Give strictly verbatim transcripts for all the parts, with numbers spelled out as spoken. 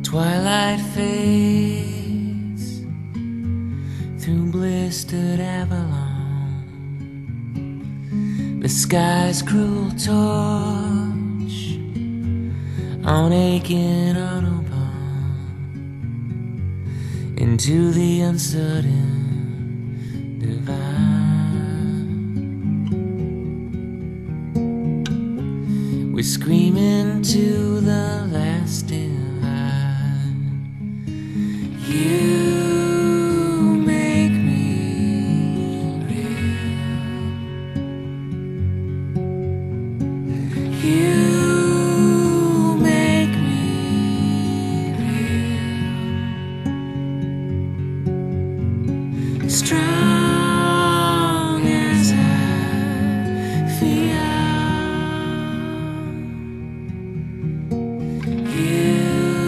twilight fades through blistered Avalon. The sky's cruel torch on aching Autobahn into the uncertain divine. We scream into the last divine. You make me real. You make me real. Strong as I feel. You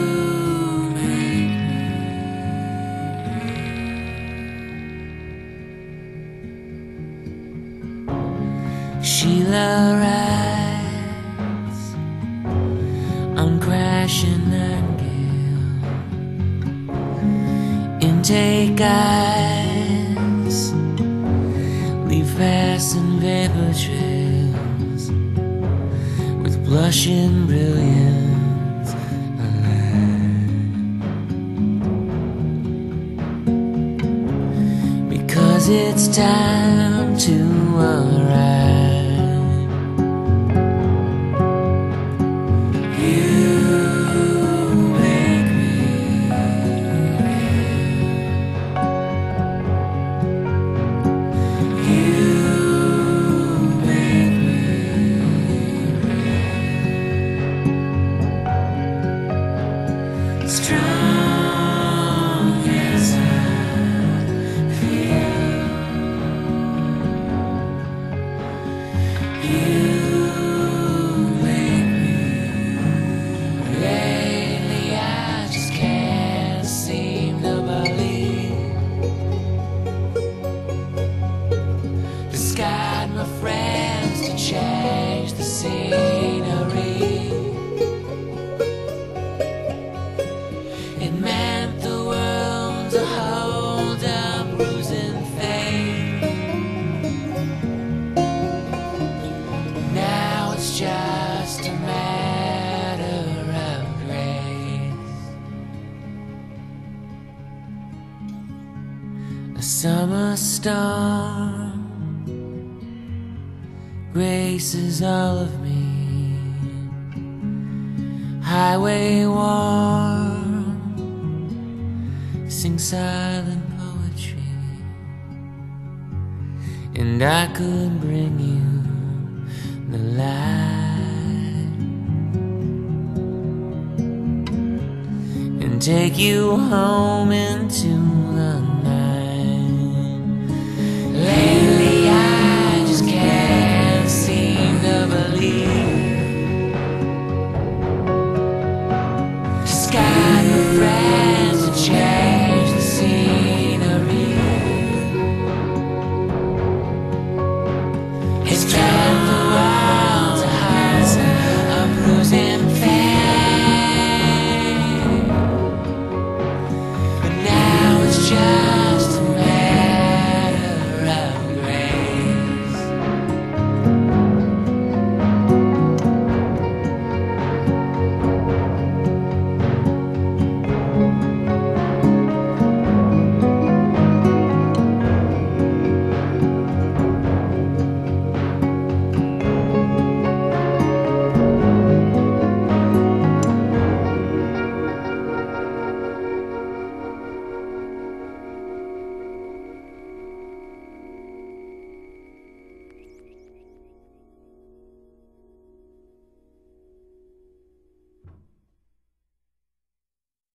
Sheila rides on crashing nightingale. Intake eyes leave passing vapor trails with blushing brilliance alive. Because it's time to arrive. Strong as I feel. You make me. Lately I just can't seem to believe disguise my friends to change the scenery. It meant the world to hold a bruising faith. Now it's just a matter of grace. A summer storm graces all of me. Highway warm, sing silent poetry, and I could bring you the light and take you home into the